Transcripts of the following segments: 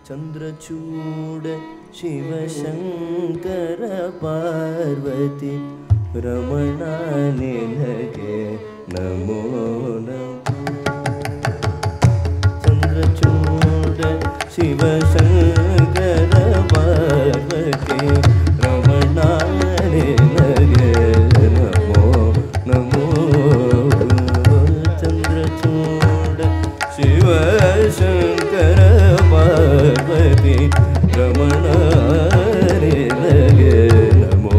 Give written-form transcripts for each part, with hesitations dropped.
चंद्रचूड शिवशंकर पार्वती रमणा निनगे नमो नमो चंद्रचूड शिवशंकर पार्वती रमणा निनगे नमो नमो चंद्रचूड शिवशंकर पार्वती रमणा निनगे नमो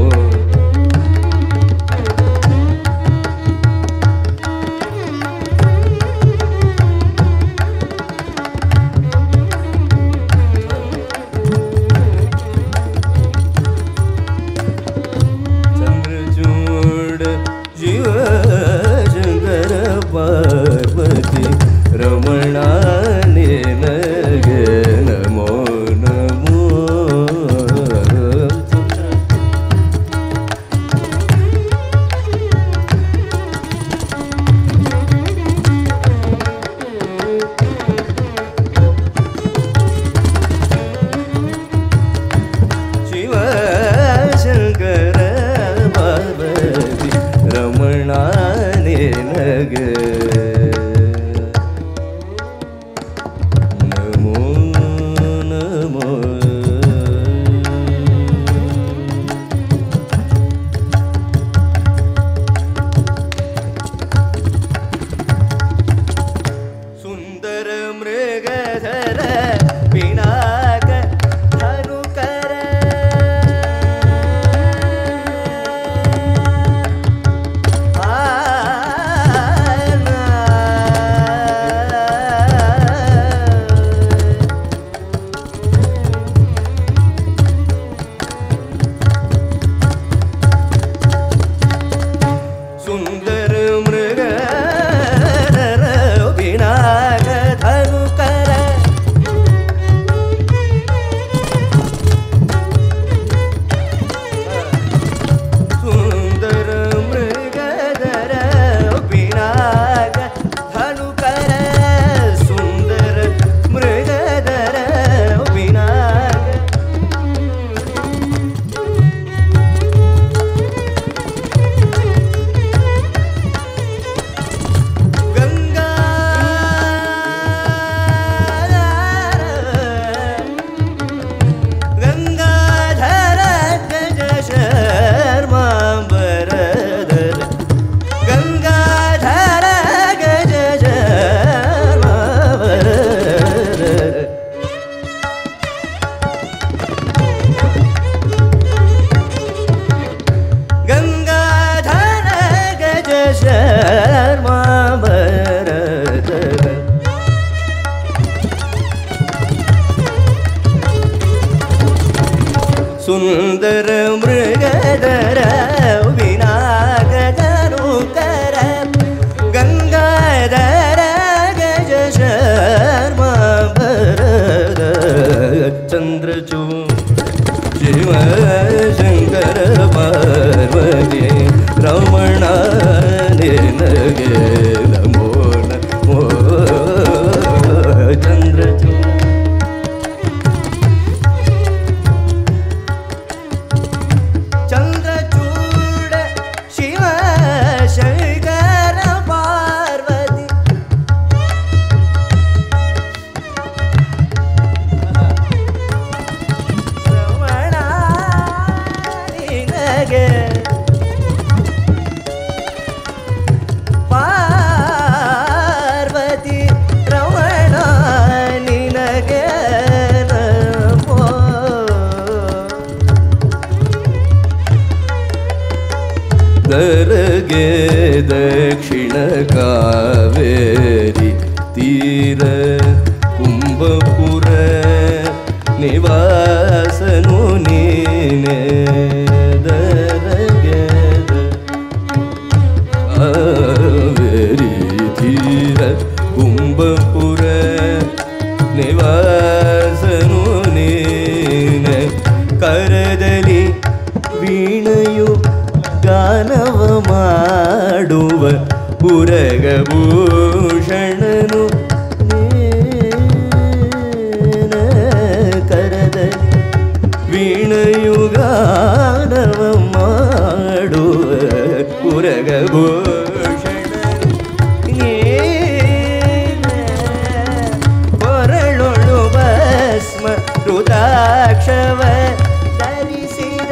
चंद्रचूड शिवशंकर पार्वती रमणा निनगे नमो नमो शिवशंकर पार्वती रमणा निनगे नमो नमो सुंदर मृगधर पिनाक धनुकर सुंदर मृगधर पिनाक धनुकर सुंदर मृगधर पिनाक धनुकर सुंदर मृगधर पिनाक गंगाधर गज शर्मांबरधर गंगाधर गज शर्मांबरधर गंगाधर गज शर्मांबरधर सुंदर मृगधर विनाक धनुकर गंगाधर गज शर्मांबरधर चंद्रचूड शिवशंकर पार्वती रमणा निनगे नमो नमो चंद्रचूड चंद्रचूड शिवशंकर पार्वती रमणा निनगे पार्वती रमणा निनगे नमो दरगे दक्षिण कावेरी तीर कुंभपुर निवासनु नीने दरगे कावेरी तीर कुंभपुर निवासनु नीने करदली वीणयु गानव ಮಾಡುವ ಪುರಗಭೂಷಣನು ಗಾನವ ಮಾಡುವ ಉರಗಭೂಷಣ ಕೊರಳೊಳು ಭಸ್ಮ ರುದ್ರಾಕ್ಷವ ಧರಿಸಿದ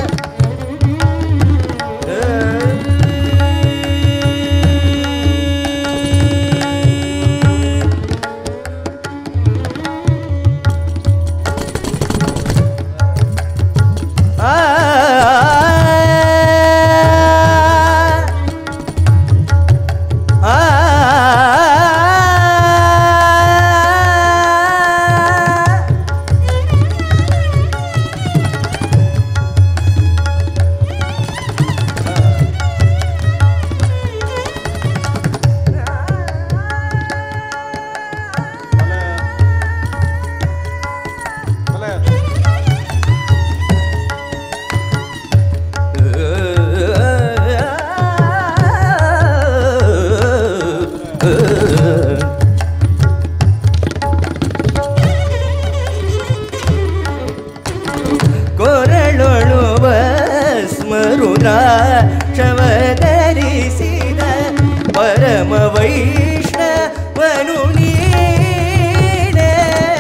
ಕೊರಳೊಳು ಭಸ್ಮ ರುದ್ರಾಕ್ಷವ ಧರಿಸಿದ ಪರಮ ವೈಷ್ಣವನು ನೀನೆ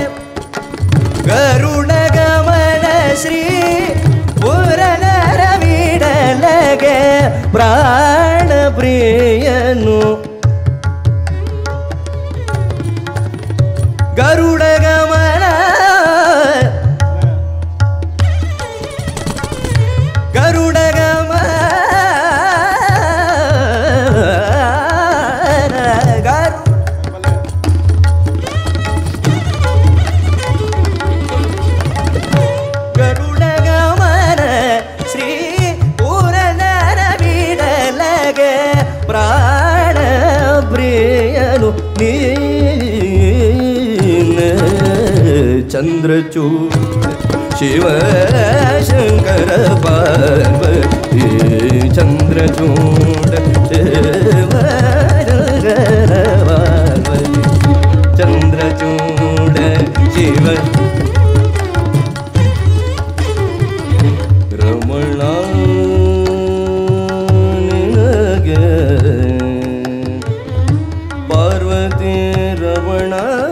ಗರುಡ ಗಮನ ಶ್ರೀ ಪುರನರ ವಿಡಲಗೆ ಪ್ರಾಣ ಪ್ರಿಯನು ಗರುಡ ಗಮನ ಗರುಡ ಗಮನ ಗರುಡ ಗಮನ ಶ್ರೀ ಪುರನರ ಬಿಡಲಗೆ ಪ್ರಾಣ ಪ್ರಿಯನು ನೀನ ಚಂದ್ರಚೂಡ ಶಿವ ಶಂಕರ ಪಾರ್ವತಿ ಚಂದ್ರಚೂಡ ಶಿವ ಶಂಕರ ಪಾರ್ವತಿ ಚಂದ್ರಚೂಡ ಶಿವ ರಮಣ ನಿನಗೆ ಪಾರ್ವತಿ ರಮಣ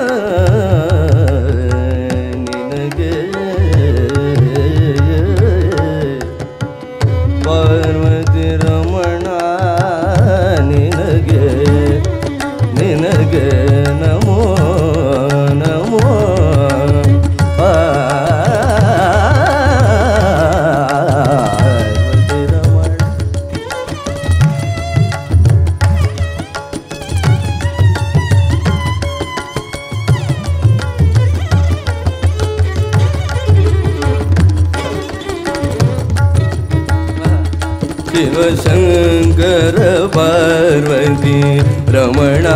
ಪಾರ್ವತಿ ರಮಣ ನಿನಗೆ ನಿನಗೆ ನಮೋ ನಮೋ ಪಾರ್ವತಿ ರಮಣ ಶಿವಶಂಕರ ಪಾರ್ವತಿ ರಮಣ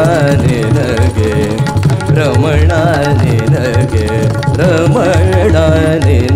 ನಿನಗೆ ರಮಣ ನಿನಗೆ ರಮಣ ನಿನಗೆ